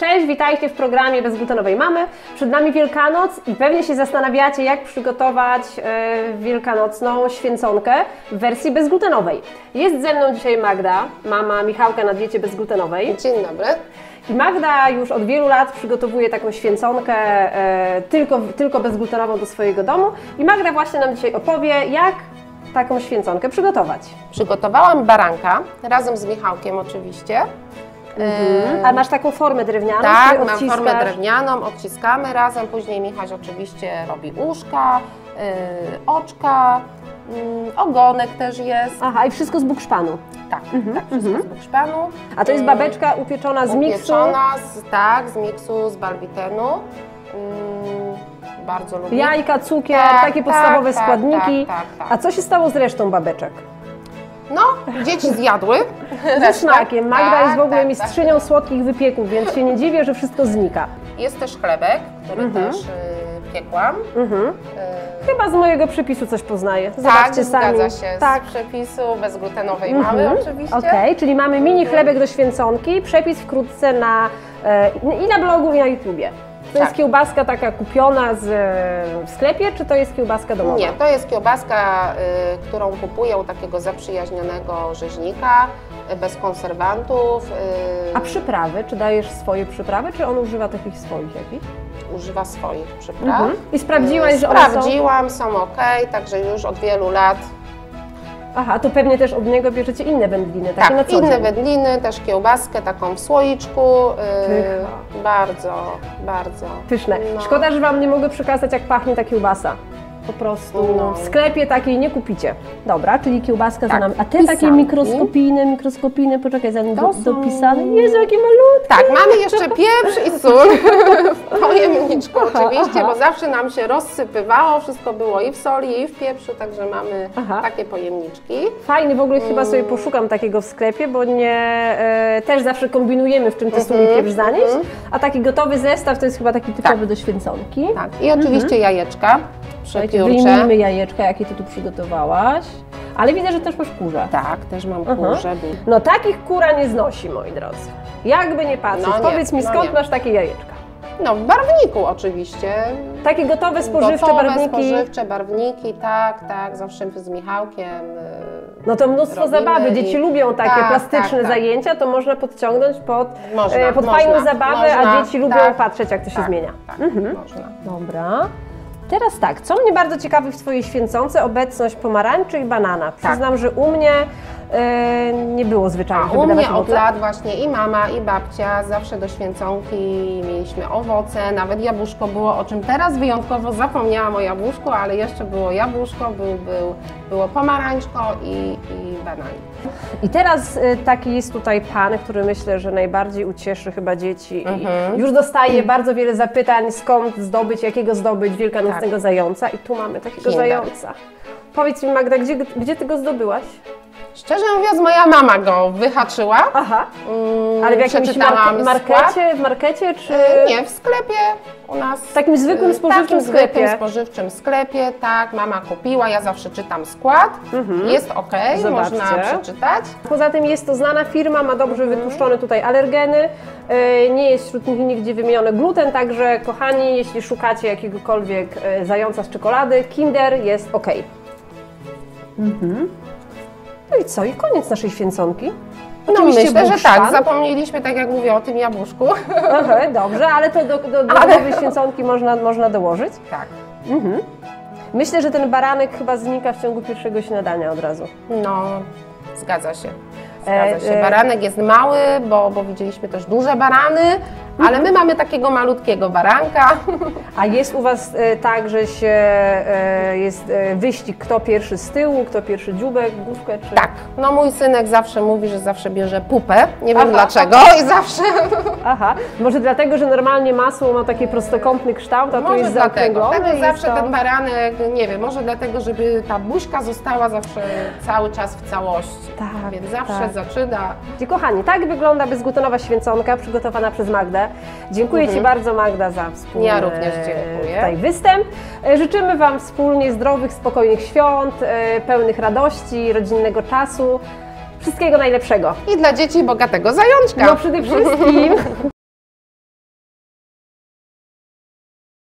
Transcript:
Cześć, witajcie w programie Bezglutenowej Mamy. Przed nami Wielkanoc i pewnie się zastanawiacie, jak przygotować wielkanocną święconkę w wersji bezglutenowej. Jest ze mną dzisiaj Magda, mama Michałka na diecie bezglutenowej. Dzień dobry. I Magda już od wielu lat przygotowuje taką święconkę tylko bezglutenową do swojego domu. I Magda właśnie nam dzisiaj opowie, jak taką święconkę przygotować. Przygotowałam baranka, razem z Michałkiem oczywiście. A masz taką formę drewnianą? Tak, mam formę drewnianą, odciskamy razem, później Michaś oczywiście robi uszka, oczka, ogonek też jest. Aha, i wszystko z bukszpanu. Tak, tak, wszystko z bukszpanu. A to jest babeczka upieczona z miksu? Z miksu, z balwitenu. Bardzo lubię. Jajka, cukier, takie podstawowe składniki. A co się stało z resztą babeczek? No, dzieci zjadły. Ze smakiem. Magda jest w ogóle mistrzynią słodkich wypieków, więc się nie dziwię, że wszystko znika. Jest też chlebek, który też piekłam. Chyba z mojego przepisu coś poznaję. Zobaczcie sami. Zgadza się, z przepisu bezglutenowej mamy oczywiście. Okej, czyli mamy mini chlebek do święconki, przepis wkrótce i na blogu, i na YouTubie. To jest kiełbaska taka kupiona w sklepie, czy to jest kiełbaska domowa? Nie, to jest kiełbaska, którą kupuję u takiego zaprzyjaźnionego rzeźnika, bez konserwantów. A przyprawy? Czy dajesz swoje przyprawy, czy on używa takich swoich jakichś? Używa swoich przypraw. I sprawdziłaś, że Sprawdziłam, są ok, także już od wielu lat. Aha, to pewnie też od niego bierzecie inne wędliny, takie na co inne dzień. wędliny, też kiełbaskę taką w słoiczku. Bardzo, bardzo. Pyszne. No. Szkoda, że Wam nie mogę przekazać, jak pachnie ta kiełbasa. Po prostu w sklepie takiej nie kupicie. Dobra, czyli kiełbaska za nami. A te takie mikroskopijne, poczekaj, zanim dopisane. Jezu, jakie malutkie. Tak, mamy jeszcze pieprz i sól w pojemniczku oczywiście, bo zawsze nam się rozsypywało, wszystko było i w soli, i w pieprzu, także mamy takie pojemniczki. Fajnie, w ogóle chyba sobie poszukam takiego w sklepie, bo też zawsze kombinujemy, w czym te sól i pieprz zanieść, a taki gotowy zestaw to jest chyba taki typowy do święconki. Tak, i oczywiście jajeczka. Wyjmijmy jajeczka, jakie Ty tu przygotowałaś. Ale widzę, że też masz kurze. Tak, też mam kurze. No takich kura nie znosi, moi drodzy. Jakby nie patrzeć. Powiedz mi, skąd masz takie jajeczka? No w barwniku oczywiście. Takie gotowe, spożywcze barwniki? Spożywcze barwniki, tak, zawsze z Michałkiem. No to mnóstwo zabawy. Dzieci lubią takie plastyczne zajęcia, to można podciągnąć pod fajną zabawę, a dzieci lubią patrzeć, jak to się zmienia. Można. Dobra. Teraz tak, co mnie bardzo ciekawi w Twojej święconce, obecność pomarańczy i banana. Przyznam, że u mnie nie było zwyczaju, żeby u dawać mnie owoce. Od lat właśnie i mama, i babcia zawsze do święconki mieliśmy owoce, nawet jabłuszko było, o czym teraz wyjątkowo zapomniałam o jabłuszku, ale jeszcze było jabłuszko, było pomarańczko i bananik. I teraz taki jest tutaj pan, który myślę, że najbardziej ucieszy chyba dzieci. I już dostaje bardzo wiele zapytań, skąd zdobyć, jakiego zdobyć wielkanocnego zająca. I tu mamy takiego zająca. Powiedz mi, Magda, gdzie Ty go zdobyłaś? Szczerze mówiąc, moja mama go wyhaczyła. Aha. Ale w jakimś markecie czy... Nie, w sklepie u nas. W takim zwykłym spożywczym sklepie? W takim spożywczym sklepie, tak. Mama kupiła, ja zawsze czytam skład. Jest ok, można przeczytać. Poza tym jest to znana firma, ma dobrze wytłuszczone tutaj alergeny. Nie jest wśród nich nigdzie wymieniony gluten, także kochani, jeśli szukacie jakiegokolwiek zająca z czekolady, Kinder jest ok. No i co? I koniec naszej święconki. No myślę, że tak. Zapomnieliśmy, tak jak mówię, o tym jabłuszku. Dobrze, ale to do gotowej święconki można dołożyć. Tak. Myślę, że ten baranek chyba znika w ciągu pierwszego śniadania od razu. No, zgadza się. Baranek jest mały, bo widzieliśmy też duże barany, ale my mamy takiego malutkiego baranka. A jest u Was tak, że jest wyścig, kto pierwszy z tyłu, kto pierwszy dzióbek, główkę? Czy... Tak, no mój synek zawsze mówi, że zawsze bierze pupę, nie wiem dlaczego i zawsze... Może dlatego, że normalnie masło ma taki prostokątny kształt, a tu jest zaokrąglone. Dlatego zawsze ten baranek, nie wiem, może dlatego, żeby ta buźka została zawsze cały czas w całości. Tak, więc zawsze zaczyna. Kochani, tak wygląda bezglutenowa święconka przygotowana przez Magdę. Dziękuję Ci bardzo, Magda, za wspólny tutaj występ. Życzymy Wam wspólnie zdrowych, spokojnych świąt, pełnych radości, rodzinnego czasu. Wszystkiego najlepszego. I dla dzieci bogatego zajączka. No przede wszystkim.